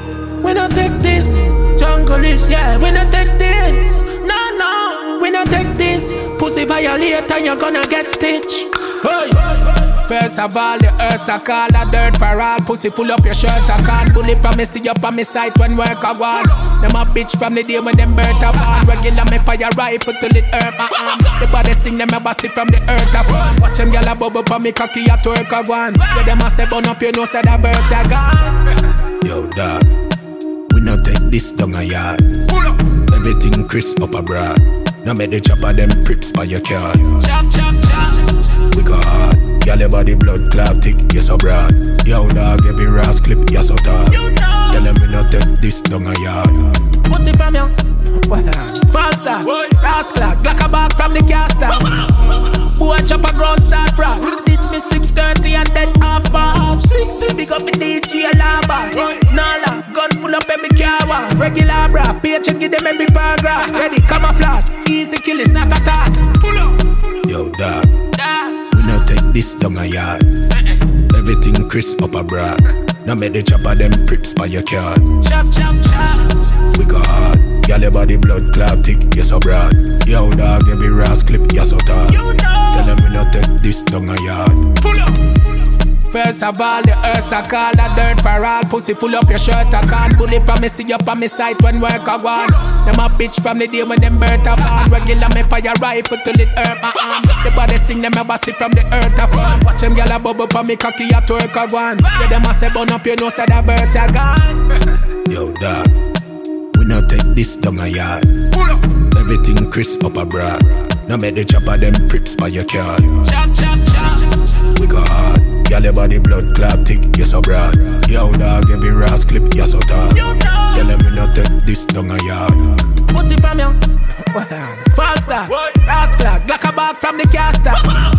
We not take this. Jungle is, yeah, we not take this. No, we not take this. Pussy violate and you're gonna get stitched. Hey. First of all, the earth I call a dirt for all. Pussy pull up your shirt, I can't bully from me, see up on me sight when work I want. Them a bitch from the day when them birth a born. Regular me fire rifle till it hurt my arm. The baddest thing them a bossy from the earth a fall. Watch them gyal a bubble for me cocky a twerk a one. Yeah, them a say burn up you know say the verse a gone. Yo dog, we not take this down a yard. Everything crisp up abroad. Now make the chopper them prips by your car. Chop, chop, chop. We go hard. Girl, your body blood clot thick, yes so broad. Yo dog, every ras clip, yes so tall. You know. Tell them me not take this down a yard. What's it from you? Faster, rascal, black a back from the caster. Boy chop a ground start from. This me 6:30 and then half past 6. Big up the DJ Laba. Nah laugh, guns full up every car. Regular bra, page and give them every paragraph. Ready, camouflage, easy kill, it's not a task. Pull up. Yo dog, we not take this down a yard. Everything crisp up abroad. Now make the chopper them prips by your car. Chop, chop, chop. We go hard. Girl, your body blood clot thick, yes so broad. Yo dog, every ras clip, yes so tall. You know. Tell them we not take this down a yard. Pull up. First of all, the earth I call a dirt for all. Pussy full up your shirt, I can't bully from me, see up on me sight when work I want. Them a bitch from the day when them birth a born. Regular me fire rifle till it hurt my arm. The baddest thing them a bossy from the earth a fall. Watch them gyal a bubble for me cocky a twerk a one. Yeah, them a say burn up you know say the verse a gone. Yo dog, we not take this down a yard. Everything crisp up abroad. Now make the chopper them prips by your car. Chop, chop, chop. We go hard. Girl, your body blood clot thick, yes so broad. Yo dog, every ras clip, yes so tall. You know. Tell them we not take this down a yard. What's it from you? Faster, rascal, black a back from the caster.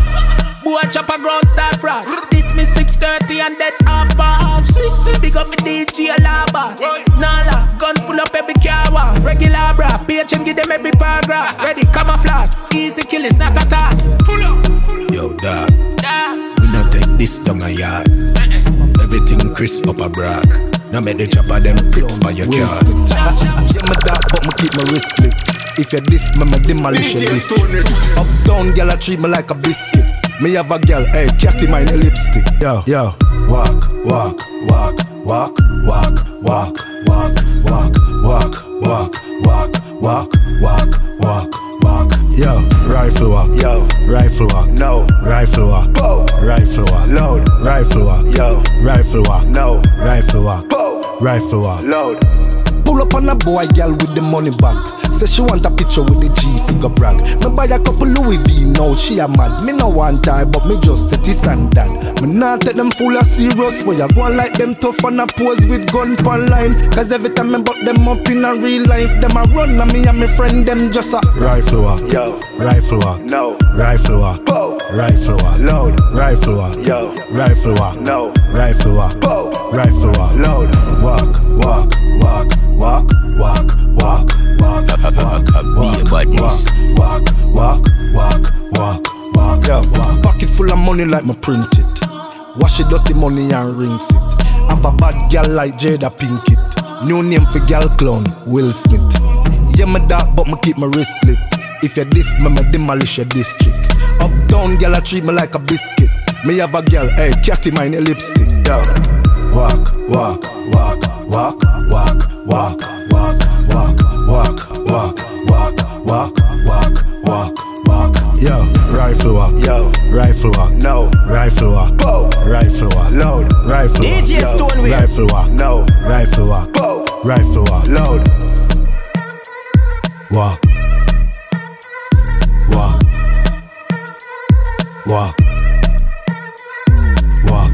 Boy chop a ground start from. This me 6:30 and then half past 6. Big up the DJ Laba. Nah laugh, guns full up every car. Regular bra, page and give them every paragraph. Ready, camouflage, easy kill, it's not a task. Pull up. Yo dog, we not take this down a yard. Everything crisp up abroad. Now make the chopper them prips by your car. Get my dark but me keep my wrist lit. If you diss me, me demolish your list. Uptown girl, I treat me like a biscuit. Me have a girl, hey, catty mine a lipstick. Yo, yo, walk, walk, walk, walk, walk, walk, walk, walk, walk, walk, walk, walk, walk, walk, walk. Yo, rifle walk, yo, rifle walk, no, rifle walk, bow, rifle walk, load, rifle walk, yo, rifle walk, no, rifle walk, bow, rifle walk, load. Pull up on a boy girl with the money bag. Say she want a picture with the G figure brag. Me buy a couple Louis V, now she a mad. Me no want tie, but me just set the standard. Me not take them full of serious. Where you go on like them tough on a pose with gun pon line. Cause every time I buck them up in a real life, them a run and me and my friend them just a rifle walk, yo, rifle walk, no, rifle walk, bow, rifle walk, load, rifle walk, yo, rifle walk, no, rifle walk, bow, rifle walk, load, walk, walk, walk, walk, walk, walk, walk, walk. Yo, pocket full of money like me print it. Wash it dirty money and rinse it. Have a bad girl like Jada Pinkett. New name for girl clown, Will Smith. Yeah, me dark but me keep my wrist lit. If you diss me, me demolish your district. Uptown girl, I treat me like a biscuit. Me have a girl, hey, catty mine a lipstick. Yo, walk, walk, walk, walk, walk, walk, walk, walk, walk, walk, walk, walk, walk, walk, walk. Yo, rifle walk, yo, rifle walk, no, rifle walk, bow, rifle walk, load, rifle walk, DJ Stone Wheel, rifle walk, no, rifle walk, bow, rifle walk, load, walk, walk, walk, walk.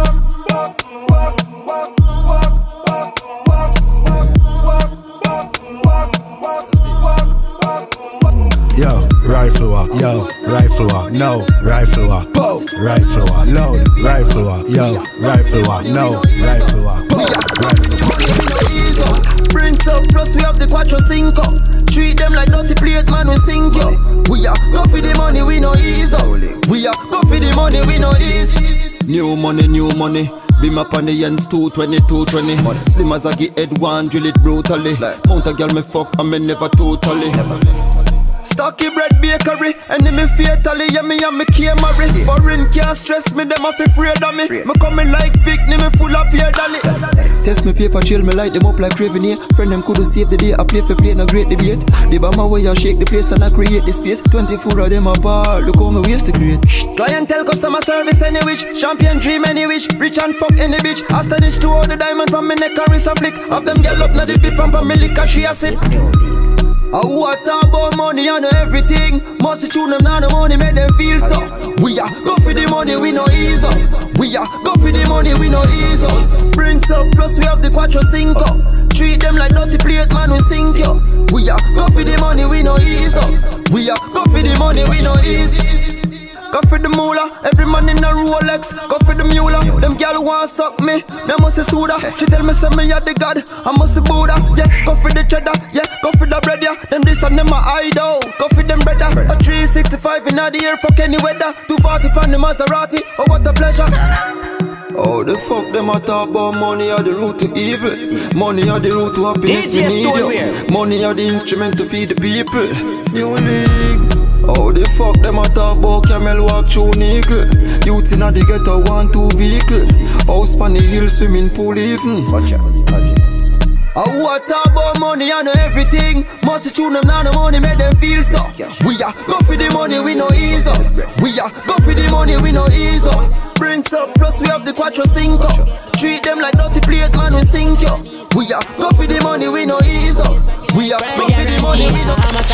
Yo, rifle walk, yo, rifle walk, no, rifle walk, rifle walk, load, rifle walk, yo, rifle walk, no, rifle walk, rifle walk. Brings up, plus we have the Quattro Cinco. Treat them like dirty plate, man, we sink yo. We are Guh Fi Di Money, we no ease up. We are Guh Fi Di Money, we no ease. New money, Beam up on the ends 220. Slim as I get head one, drill it brutally. Mount a girl me fuck and me never totally. Stocky bread bakery, enemy fatally. Yeah, me and me can't marry. Foreign can't stress me, them a fi afraid of me. Me coming like picnic, me full up here dolly. Test me paper trail, me light them up like Craven here. Friend them couldn't save the day, I play for play no great debate. The bomber way I shake the place and I create the space. 24 of them apart, look how me waste the great. Clientele, customer service any which, champion dream any which, rich and fuck any bitch. Astonished to all the diamond from me neck and wrist a flick. Of them girl up na the VIP and me liquor she a sip. I want talk about money and everything. Must tune them now the money make them feel so. We are go for the money, we no ease up. We are go for the money, we no ease up. Brings up plus we have the Quattro Cinco. Treat them like dirty plate man, we sink yo. We are go for the money, we no ease up. We are go for the money, we no ease. Go for the moolah, every man in a Rolex. Go for the mule, them gal want suck me. Me must say Suda, she tell me say me a the God. I must say Buddha, yeah. Go for the cheddar, yeah. Go for the bread, yeah. Them this and them a idol. Go for them brother. A 365 in the air, fuck any weather. 240 pound the Maserati, oh what a pleasure. Oh the fuck them a talk about money are the root to evil. Money are the root to happiness we need you. Money are the instrument to feed the people. New league. Oh the fuck them a talk about camel walk through nickel. Youth inna the ghetto 1-2 vehicle. House pan the hill swimming pool even. Watch it. I want talk about money and everything. Must tune them now the money make them feel so. We are go for the money we no ease up. We are go for the money we no ease up. Brings up plus we have the Quattro Cinco. Treat them like dirty plate man we sink yo. We are go for the money we no ease up. We are go for the money we no ease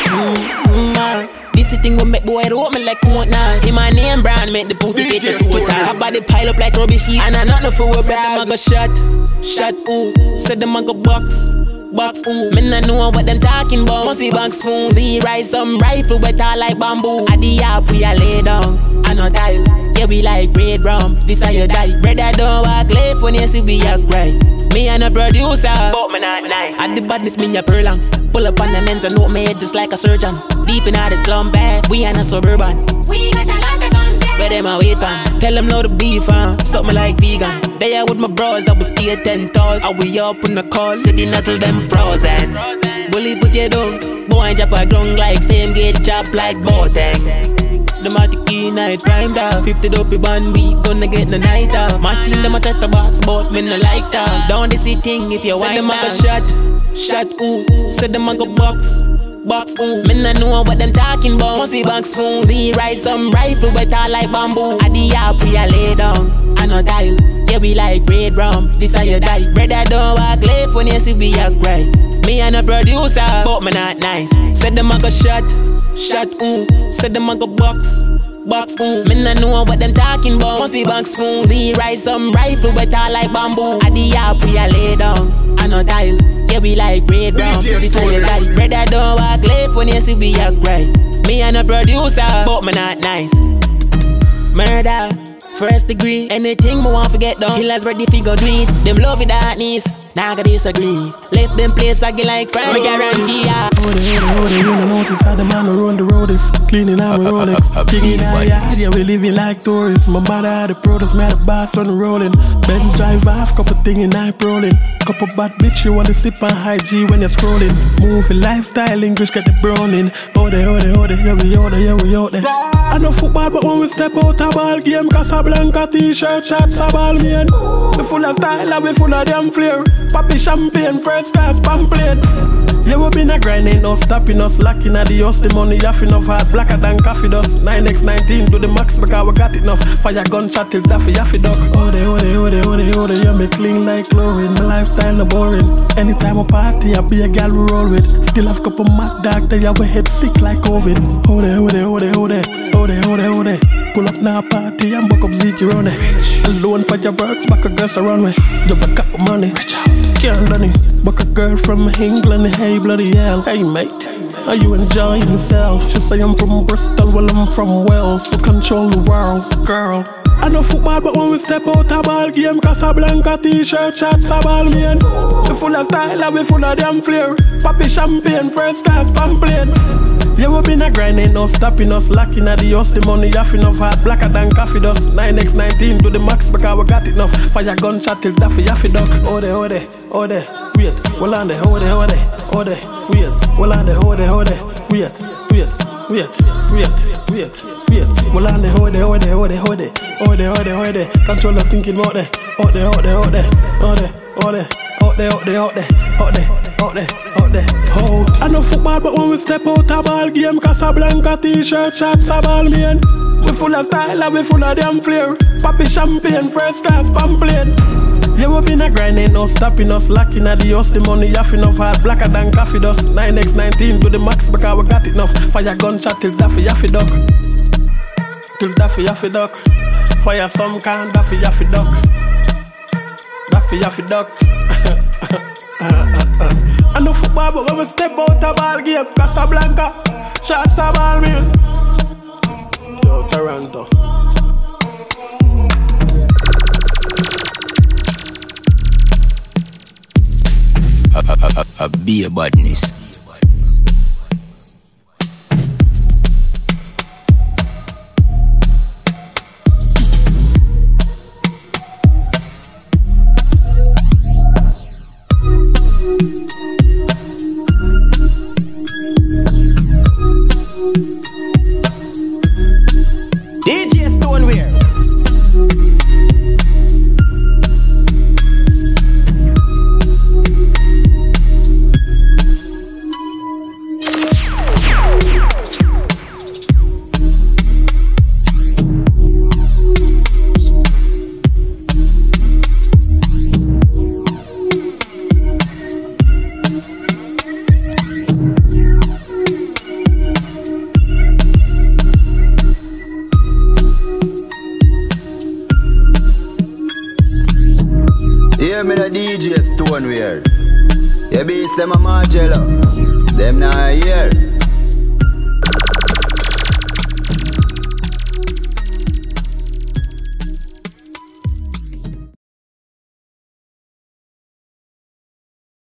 up. This the thing will make boy roll me like Fortnite. In my name brand make the pussy get a total. Her body pile up like rubbish heap. And I not no fool. Said them a go shot, ooh. Said them a go box, ooh. Me nah know what them talking about. Must be box spoon, Z-Ride some rifle better like bamboo. At the app we a lay down, I no tile. Yeah we like red brown, this how you die. Brother don't walk left when you see we a cry. Me and a producer, but me not nice. At the badness me a furlong. Pull up on the men's and note me head just like a surgeon. Deep in the slum bed, we ain't a suburban. We got a lot of guns, yeah. Where them a wait pan. Tell them no the beef, something like vegan. There with my bros, I was still 10 toes. I we up on the call, city nuzzle them frozen. Bully put you down, boy drop a ground like same gate chop like Boateng. Them at the key night prime down. 50 dopey band we gonna get the night out. Machine them a test the box, but me no like that. Down the see thing if you want them a go shot, ooh. Said them a go box, ooh. Me no know what them talking about. Must be box spoon, Z-Ride some rifle better like bamboo. At the app we a lay down, I no tile. Yeah we like red brown, this how you die. Brother don't walk left when you see we a cry. Me and a producer, but me not nice. Said them a go shot, ooh. Said them a go box, ooh. Me no know what them talking about. Must be box spoon, Z-Ride some rifle better like bamboo. At the app we a lay down, I no tile. Yeah we like red brown, this how you die. Brother don't walk left when you see we a cry. Me and a producer, but me not nice. Murder, first degree, anything me want forget done. Killers ready fi go do it, them love it darkness. Nah I disagree, left them place I get like fire. Me guarantee ya. Hold it, you don't notice how the man who run the road is cleaning out my Rolex. Kicking out yard, yeah we living like tourists. My mother had the produce, me had the boss on the rolling. Benz drive off, couple thing in night rolling. Couple bad bitch you wanna sip on high G when you're scrolling. Movie lifestyle, English get the browning. Hold it, yeah we out there. I know football but when we step out a ball game, Casablanca t-shirt, shots a ball man. We full of style and we full of damn flair. Poppy champagne, first class pamphlet. Yeah, we been a grind, ain't no stopping us. Locking at the house, the money off enough. Hard blacker than coffee dust. 9x19 to the max because we got enough. Fire gunshot till daffy yaffy duck. Hold it, yeah, me clean like chlorine. My lifestyle no boring. Anytime I party, I be a gal we roll with. Still have couple mad dog, they have a head sick like COVID. Hold it. Pull up now party and buck up Zeke around it. Alone for your works, back a girls around me. Double got money, can't done it. Buck a girl from England, hey bloody hell. Hey mate, are you enjoying yourself? She say I'm from Bristol, well I'm from Wales. We control the world, girl. I know football, but when we step out a ball game, Casablanca t-shirt, shots a ball man. We full full of style and we full of damn flair. Poppy champagne, first class pamphlet. Yeah, we been a grind, ain't no stopping us. Locking at the house, the money off enough. Hard blacker than coffee dust. 9x19 to the max because we got it enough. Fire gun chat till daffy yaffy duck. Ode, wait. Well on there, ode, wait. Well on there, ode, wait. Well on there, ode. Controllers thinking about there. Out there. I know football, but when we step out a ball game, Casablanca t-shirt, shots a Balmain. We full of style and we full of damn flair. Poppy champagne, first class pamphlet. Yeah, we been a grind, ain't no stopping us. Locking at the house, the money off enough. Hard blacker than coffee dust. 9x19 to the max because we got it enough. Fire gun chat till daffy yaffy duck. Till daffy yaffy duck. Fire some can, daffy yaffy duck. Daffy yaffy duck. I know football, but when we step out a ball game, Casablanca, shots a Balmain. Yo, Toronto. A be a badness. DJ Stoneware. You beats them a Margello. Them not here.